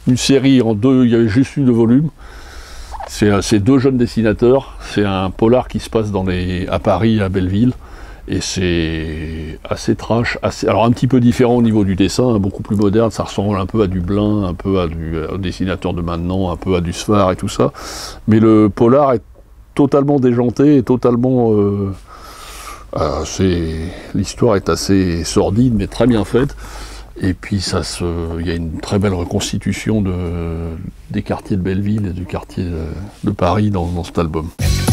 une série en deux, il y avait juste eu 2 volumes. C'est 2 jeunes dessinateurs, c'est un polar qui se passe à Paris, à Belleville, et c'est assez trash, alors un petit peu différent au niveau du dessin, hein, beaucoup plus moderne, ça ressemble un peu à du Blin, un peu à au dessinateur de maintenant, un peu à du Sfar et tout ça, mais le polar est totalement déjanté et totalement... l'histoire est assez sordide, mais très bien faite. Et puis il y a une très belle reconstitution des quartiers de Belleville et du quartier de Paris dans cet album.